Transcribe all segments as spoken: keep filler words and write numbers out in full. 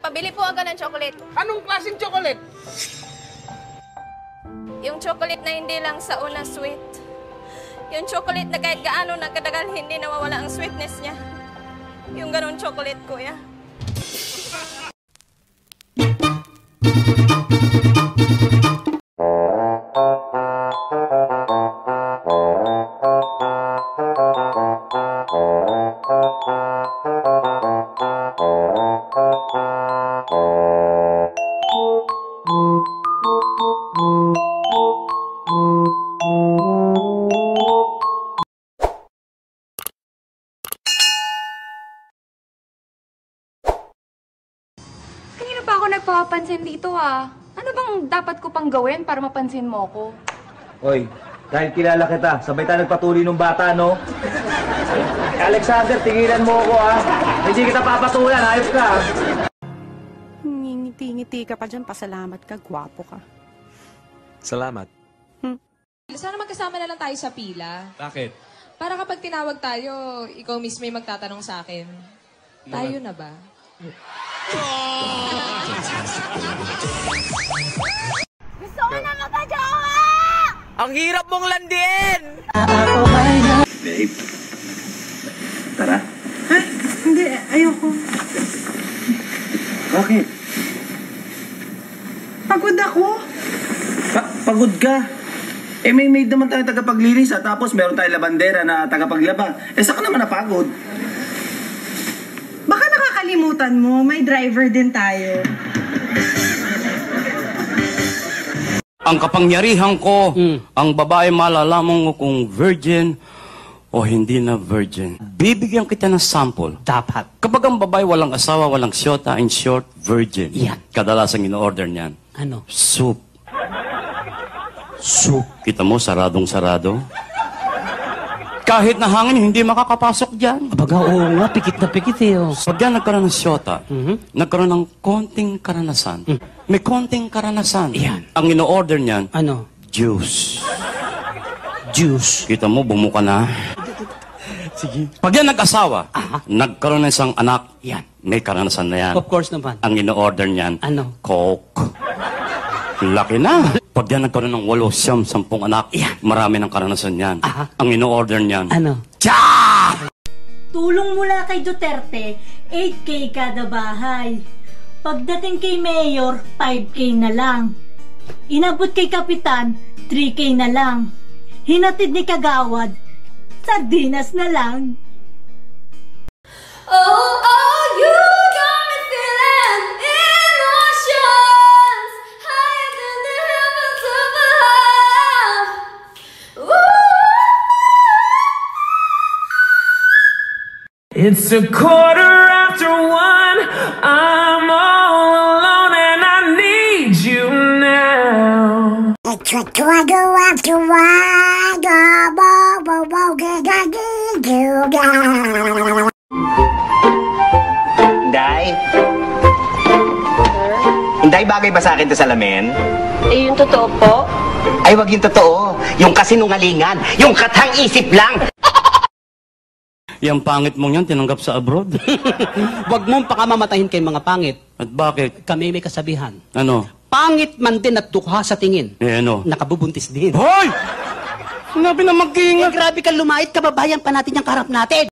Pabili po agad ng chocolate. Anong klaseng chocolate? Yung chocolate na hindi lang sa una sweet. Yung chocolate na kahit gaano nagkadagal, hindi nawawala ang sweetness niya. Yung ganun chocolate, kuya. Kanina pa ako nagpapansin dito ah. Ano bang dapat ko pang gawin para mapansin mo ko? Hoy, dahil kilala kita, sabay tayo nagpatuloy ng bata, no? Alexander, tingilan mo ako, ha? Hindi kita papatulan, ayos ka. Ngingiti-ngiti ka pa dyan, pasalamat ka, gwapo ka. Salamat. Hmm. Sana magkasama na lang tayo sa pila. Bakit? Para kapag tinawag tayo, ikaw mismo yung magtatanong sa akin. Tayo na ba? Gusto ko na magka-jowa! Ang hirap mong landin! Babe, tara. Ha? Hindi, ayoko. Bakit? Pagod ako. Pa pagod ka? Eh, may maid naman tayo tagapaglinis at tapos meron tayong labandera na tagapaglaba. Eh, saan ka naman napagod? Baka nakakalimutan mo, may driver din tayo. Ang kapangyarihan ko, mm. ang babae malalaman mo kung virgin o hindi na virgin. Bibigyan kita ng sample. Dapat. Kapag ang babae walang asawa, walang siyota, in short, virgin. Yan. Kadalasang in-order niyan. Ano? Soup. Soup. Kita mo, saradong-sarado. Kahit na hangin, hindi makakapasok dyan. Abaga, oo nga, pikit na pikit eh. Oh. Pag yan nagkaroon ng siyota, Mm-hmm. nagkaroon ng konting karanasan. Mm. May konting karanasan. Yan. Ang ino-order niyan, Ano? juice. Juice. Kita mo, bumuka na. Sige. Pag yan nag-asawa, Aha. nagkaroon ng isang anak, Yan. may karanasan na yan. Of course naman. Ang ino-order niyan, Ano? Coke. Laki na. Pag yan nagkaroon ng walo, siyam, sampung anak, Yan. marami ng karanasan yan. Aha. Ang ino-order niyan, Ano? Tsa! Tulong mula kay Duterte, eight K kada bahay. Pagdating kay Mayor, five K na lang. Inabot kay Kapitan, three K na lang. Hinatid ni Kagawad, sardinas na lang. Oh, oh, you got me feeling emotions higher than the heavens above. It's a quarter after one. I'm all alone and I need you now. It's a quarter after one. I'm all alone and I need you now. Inday? Inday, bagay ba sa akin to salamin? Eh, yung totoo po? Ay, wag yung totoo. Yung kasinungalingan. Yung katang-isip lang. Yung pangit mong yan, tinanggap sa abroad. Huwag mong pakamamatahin kay mga pangit. At bakit? Kami may kasabihan. Ano? Pangit man din at dukha sa tingin. Eh, ano? Nakabubuntis din. Hoy! Sinabi na Eh, mag-iingat. grabe ka lumait, kababayan pa natin yung karap natin.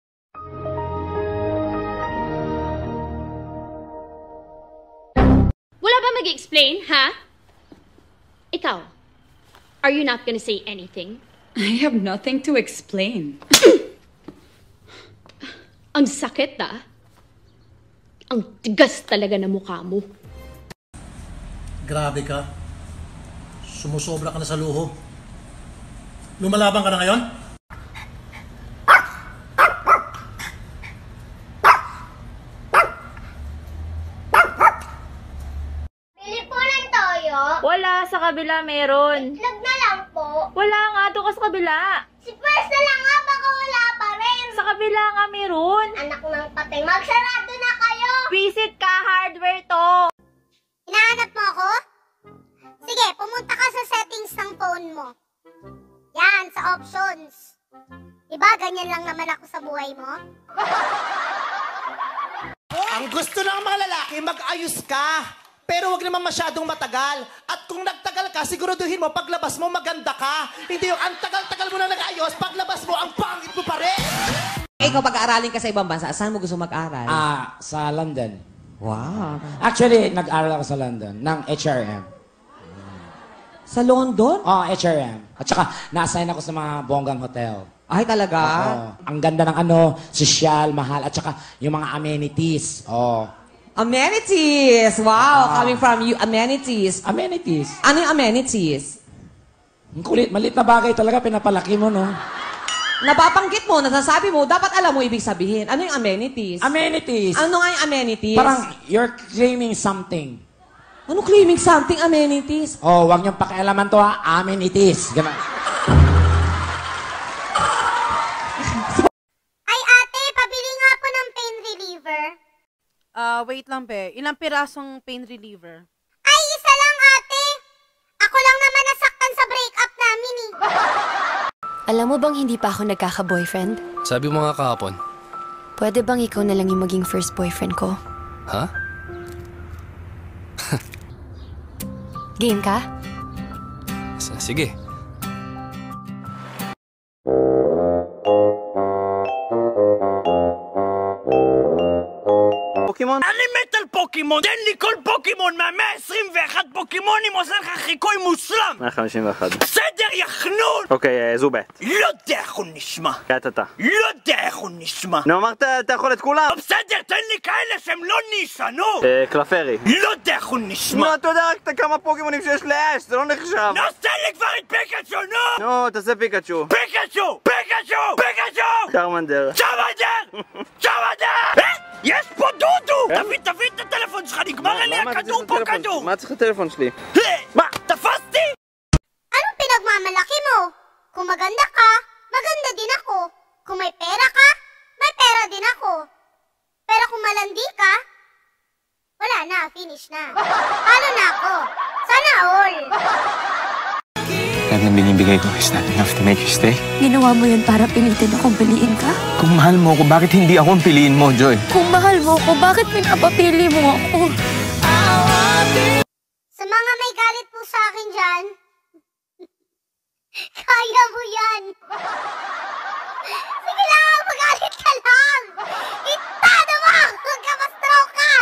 Wala ba mag-explain, ha? Ikaw, are you not gonna say anything? I have nothing to explain. Ang sakit, ah. Ang tigas talaga na mukha mo. Grabe ka. Sumusobra ka na sa luho. Lumalaban ka na ngayon? Bili po ng toyo. Wala, sa kabila meron. Itlog na lang po. Wala nga, doon ka sa kabila. Si Pers na lang nga, baka wala pa rin. Sa kabila nga meron. Anak ng patay, magsarado na kayo. Visit ka, hardware to. Hinahanap mo ako? Sige, pumunta ka sa settings ng phone mo. Yan, sa options. Diba, ganyan lang naman ako sa buhay mo? Ang Ang gusto ng mga lalaki, mag-ayos ka. Pero wag naman masyadong matagal. At kung nagtagal ka, siguraduhin mo, paglabas mo, maganda ka. Hindi yung ang tagal-tagal mo na nag-ayos, paglabas mo, ang pangit mo pa rin. Ikaw, pag-aaralin ka sa ibang bansa, saan mo gusto mag-aral? Ah, sa London. Wow. Actually, nag-aral ako sa London, ng H R M. Sa London? Oo, oh, H R M. At saka, na-assign ako sa mga bonggang hotel. Ay, talaga? Oo. Ang ganda ng ano, sosyal, mahal, at saka yung mga amenities. Oo. Amenities! Wow, Ah. coming from you, amenities. Amenities. Ano yung amenities? Ang kulit, maliit na bagay talaga, pinapalaki mo, no? Napapanggit mo, nasasabi mo, dapat alam mo ibig sabihin. Ano yung amenities? Amenities. Ano nga yung amenities? Parang you're claiming something. Ano claiming something amenities? Oh, wag niyong pakialaman to ha, amenities. Ganun. Ay ate, pabili nga po ng pain reliever. Ah, wait lang be. Ilang pirasong pain reliever? Ay, isa lang ate. Ako lang naman nasaktan sa breakup namin eh. Alam mo bang hindi pa ako nagkaka-boyfriend? Sabi mo nga kahapon. Pwede bang ikaw na lang yung maging first boyfriend ko? Ha? Game ka? S- Sige. פוקימון? אני מת על פוקימון! תן לי כל פוקימון מהמאה עשרים ואחת פוקימונים עושה לך חיקוי מושלם! מאה חמישים ואחת. בסדר, יא חנון! אוקיי, זו ב'. לא יודע איך הוא נשמע! כעת אתה. לא יודע איך הוא נשמע! נו, אמרת, אתה יכול את כולם? בסדר, תן לי כאלה שהם לא נישה, נו! אה, קלפרי. לא יודע איך הוא נשמע! נו, אתה יודע רק את כמה פוקימונים שיש לאש, זה לא נחשב. נו, תן לי כבר את פיקאצ'ו, נו! נו, תעשה פיקאצ'ו. פיקאצ'ו! פיקאצ'ו! פיקאצ'ו! צ'רמנדר. צ'רמנדר! צ'רמנדר! יש פה דודו! תביא, תביא את הטלפון שלך, נגמר לי הכדור פה כדור! מה צריך הטלפון שלי? מה, תפסתי? Anong pinagmamalaki mo? Kung maganda ka, maganda din ako. Kung may pera ka, may pera din ako. Pero kung malandi ka, wala na, finish na. Paano na ako? Sana all! Lahat ng binibigay ko is not enough to make you stay. Ginawa mo yun para pilitin akong piliin ka? Kung mahal mo ako, bakit hindi ako ang piliin mo, Joy? Kung mahal mo ako, bakit pinapapili mo ako? Sa mga may galit po sa akin dyan, kaya mo yan. Sige lang, magalit ka lang. Itado mo! Huwag ka ma-stroke ka!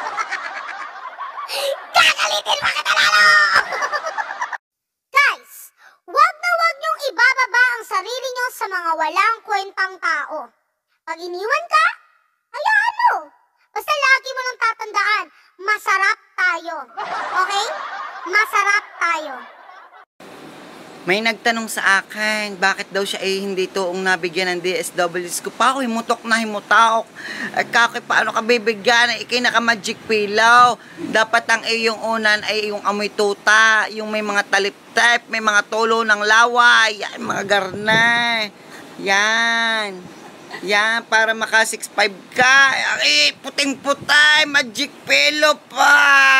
Gagalitin mo kita lalo! Guys, wag na wag niyong ibababa ang sarili niyo sa mga walang kwentang tao. Pag iniwan ka, hayaan mo. Basta lagi mo lang tatandaan, masarap tayo. Okay? Masarap tayo. May nagtanong sa akin, bakit daw siya ay hindi toong nabigyan ng D S W S ko pa ako, himutok na himutok. At kakay, paano ka bibigyan? Ikay naka-magic pillow. Dapat ang iyong unan ay yung amoy tuta, yung may mga talip-tip, may mga tulo ng laway, yan, mga garna. Yan. Yan, para maka six five ka. Ay, puting-putay, magic pillow pa.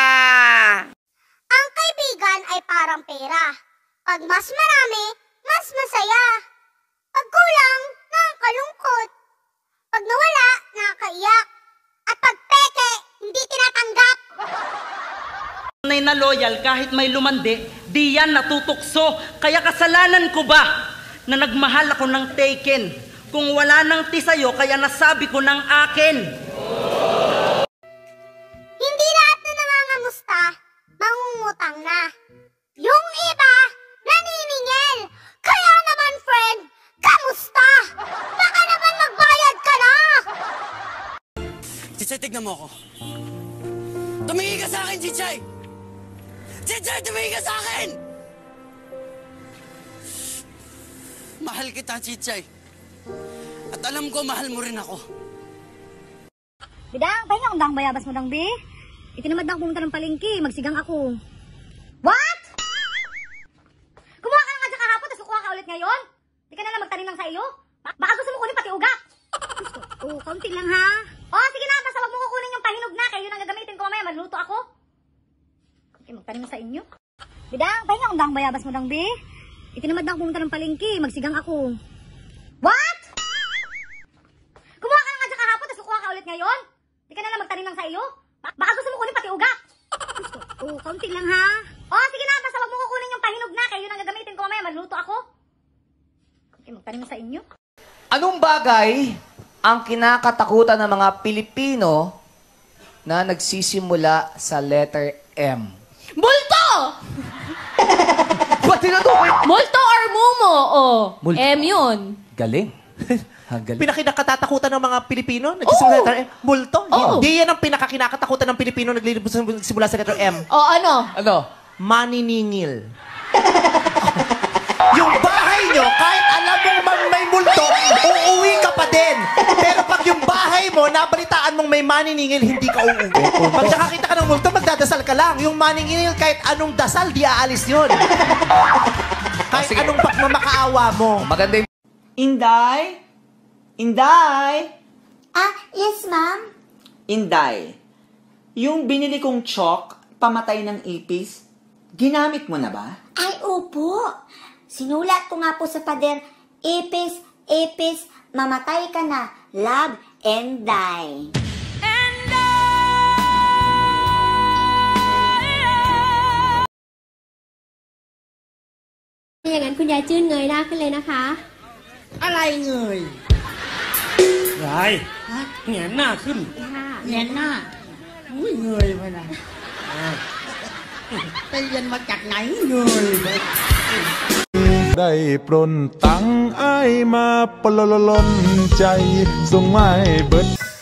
Ang kaibigan ay parang pera. Pag mas marami, mas masaya. Pag kulang, nakakalungkot. Pag nawala, nakakaiyak. At pag peke, hindi tinatanggap. Tunay na loyal kahit may lumandi, di yan natutukso. Kaya kasalanan ko ba na nagmahal ako ng taken? Kung wala nang ti sa'yo, kaya nasabi ko ng akin. Hindi lahat na nangangamusta, mangungutang na. Yung iba, naniningil. Kaya naman, friend, kamusta? Baka naman magbayad ka na. Chichay, tignan mo ako. Tumingin ka sa akin, Chichay! Chichay, tumingin ka sa akin! Mahal kita, Chichay. At alam ko, mahal mo rin ako. Bidang, pahinga kung dang bayabas mo dang, be. Itinamad na ako pumunta ng palengke, magsigang ako. What? Kumuha ka na nga dyan kahapon, tapos kukuha ka ulit ngayon? Di ka na lang magtanim lang sa iyo? Ba- baka gusto mo kunin pati ugat. Oo, kaunti lang ha. Oh, sige na, basta wag mo kukunin yung pahinog na, kayo nang gagamitin ko mamaya, magluto ako. Okay, magtanim sa inyo. Bidang, pahinga kung dang bayabas mo dang, be. Itinamad na ako pumunta ng palengke, magsigang ako. What? Kumuha ka na nga dyan kahapon, tapos kukuha ka ulit ngayon? Di ka na lang magtanim tanim lang sa iyo. Ba- baka gusto mo kunin pati ugat. Oo, kaunti lang ha. Oo, sige na, basta wag mo kukunin yung pahinog na. Kayo nang gagamitin ko mamaya, magluto ako. Okay, magtanim sa inyo. Anong bagay ang kinakatakutan ng mga Pilipino na nagsisimula sa letter M? Multo! Ba't tinutukoy? Multo or mumo? Oh, Multo. M yun. Galing. Ha, galing. Pinakakinakatakutan ng mga Pilipino, nagsisimula sa letter M. Multo. Oo. Hindi yan ang pinakakinakatakutan ng Pilipino nagsimula sa letter M. O ano? Ano? Maniningil. Yung bahay nyo, kahit alam mong man- may multo, uuwi ka pa din. Pero pag yung bahay mo, nabalitaan mong may maniningil, hindi ka uuwi. Pag nakakita ka ng multo, magdadasal ka lang. Yung maniningil, kahit anong dasal, di aalis yun. Kahit anong pagmamakaawa mo. Maganda yung... Inday? Inday? Ah, yes ma'am. Inday, yung binili kong chalk, pamatay ng ipis, ginamit mo na ba? Ay, opo. Sinulat ko nga po sa pader, ipis, ipis, mamatay ka na, love and die. And อย่างนั้นคุณยายจื้นเงยหน้าขึ้นเลยนะคะอะไรเงยยายแหงนหน้าขึ้นแงนหน้าอุ้ยเงยไปนะไปเรียนมาจากไหนเงยได้ปล้นตังอ้ายมาปลลลนใจส่งไม้เบิด